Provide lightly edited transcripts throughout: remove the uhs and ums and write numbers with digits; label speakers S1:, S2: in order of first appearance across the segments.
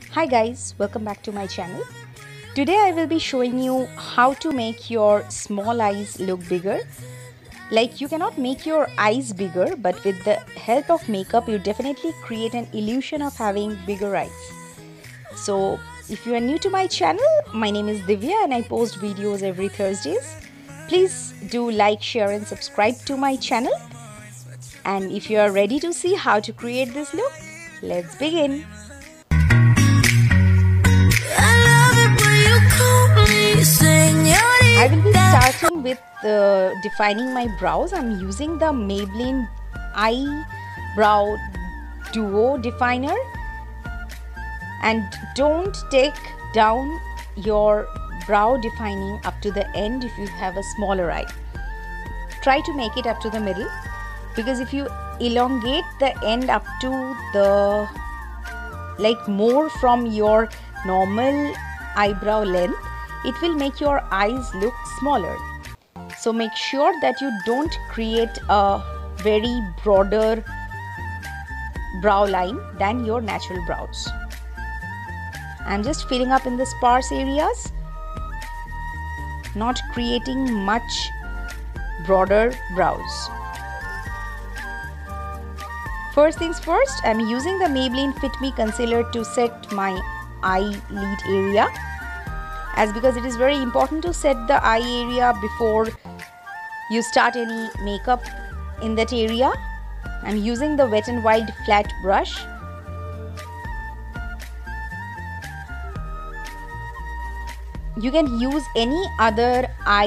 S1: Hi guys, welcome back to my channel. Today I will be showing you how to make your small eyes look bigger. Like, you cannot make your eyes bigger, but with the help of makeup you definitely create an illusion of having bigger eyes. So if you are new to my channel, my name is Divya and I post videos every Thursdays. Please do like, share and subscribe to my channel. And if you are ready to see how to create this look, let's begin. I will be starting with defining my brows. I'm using the Maybelline eyebrow duo definer, and don't take down your brow defining up to the end if you have a smaller eye. Try to make it up to the middle, because if you elongate the end up to the more from your normal eyebrow length, it will make your eyes look smaller. So make sure that you don't create a very broader brow line than your natural brows. I'm just filling up in the sparse areas, not creating much broader brows. First things first, I'm using the Maybelline Fit Me concealer to set my eyelid area, because it is very important to set the eye area before you start any makeup in that area. I'm using the Wet n Wild flat brush. You can use any other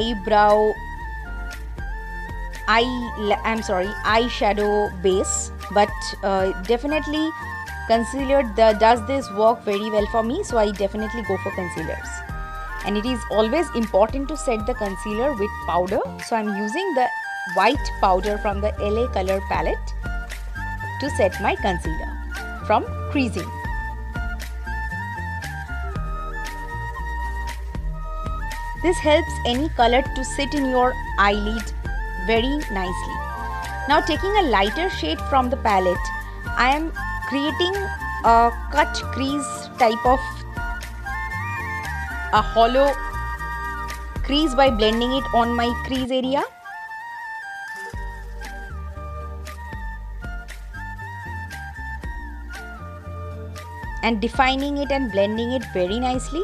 S1: eyeshadow base, but definitely concealer does this work very well for me, so I definitely go for concealers. And it is always important to set the concealer with powder, so I'm using the white powder from the LA color palette to set my concealer from creasing. This helps any color to sit in your eyelid very nicely. Now, taking a lighter shade from the palette, I am creating a cut crease type of a hollow crease by blending it on my crease area. And defining it and blending it very nicely.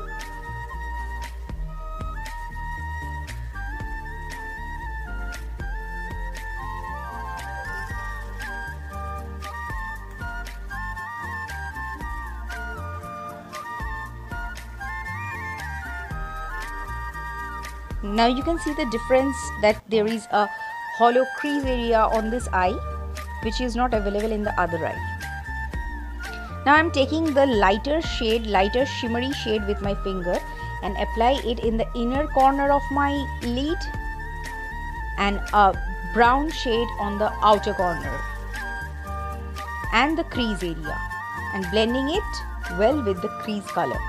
S1: Now you can see the difference, that there is a hollow crease area on this eye which is not available in the other eye. Now I am taking the lighter shimmery shade with my finger and apply it in the inner corner of my lid, and a brown shade on the outer corner and the crease area, and blending it well with the crease color.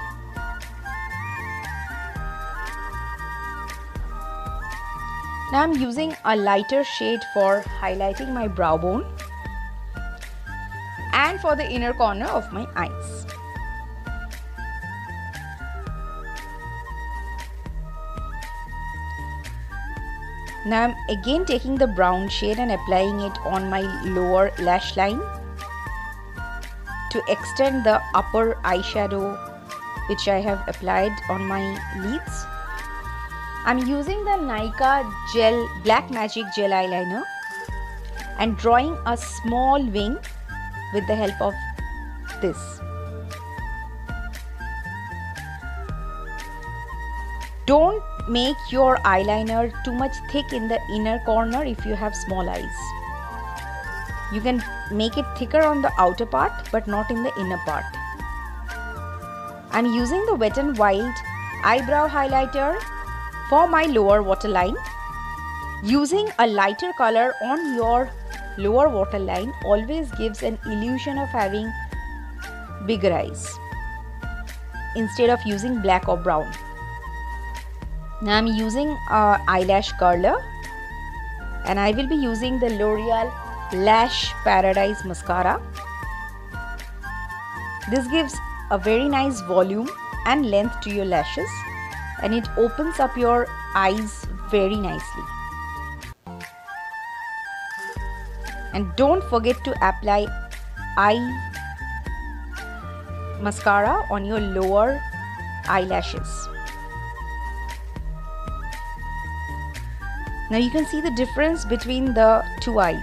S1: Now I'm using a lighter shade for highlighting my brow bone and for the inner corner of my eyes. Now I'm again taking the brown shade and applying it on my lower lash line to extend the upper eyeshadow which I have applied on my lids. I'm using the Nykaa Black Magic Gel Eyeliner and drawing a small wing with the help of this. Don't make your eyeliner too much thick in the inner corner if you have small eyes. You can make it thicker on the outer part but not in the inner part. I'm using the Wet n Wild eyebrow highlighter for my lower waterline. Using a lighter color on your lower waterline always gives an illusion of having bigger eyes instead of using black or brown. Now I'm using eyelash curler, and I will be using the L'Oreal Lash Paradise mascara. This gives a very nice volume and length to your lashes, and it opens up your eyes very nicely. And don't forget to apply eye mascara on your lower eyelashes. Now you can see the difference between the two eyes.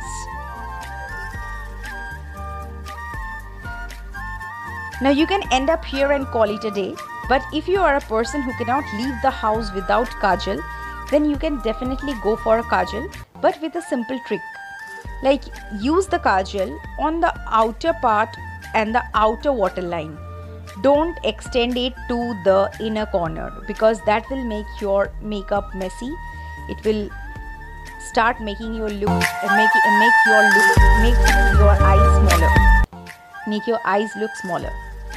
S1: Now you can end up here and call it a day, but if you are a person who cannot leave the house without kajal, then you can definitely go for a kajal, but with a simple trick. Like, use the kajal on the outer part and the outer waterline. Don't extend it to the inner corner, because that will make your makeup messy. It will start making your look, make your eyes look smaller.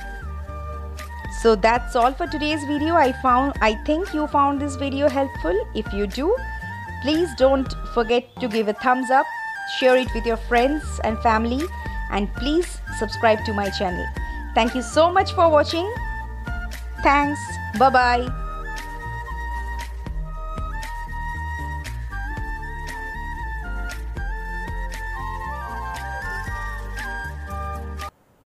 S1: So that's all for today's video. I think you found this video helpful. If you do, please don't forget to give a thumbs up, share it with your friends and family, and please subscribe to my channel. Thank you so much for watching. Thanks. Bye-bye.